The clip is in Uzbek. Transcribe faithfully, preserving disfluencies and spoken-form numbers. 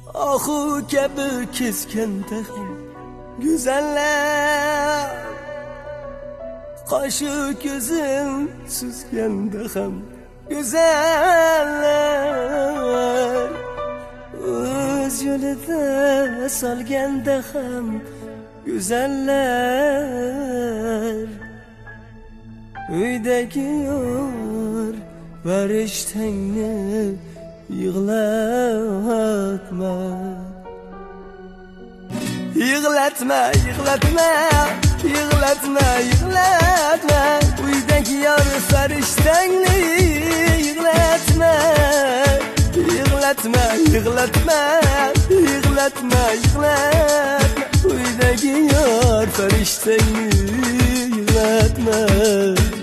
Ohu kabi keskanda ham go'zallar, qoshi ko'zim suzganda ham go'zallar, o'z yo'lida solganda ham go'zallar. Uydagi yor varishtangni yig'latma, yig'latma, yig'latma, yig'latma, yig'latma. Uydagi yor farishtangni yig'latma, yig'latma, yig'latma, yig'latma, yig'latma. Uydagi yor farishtangni yig'latma.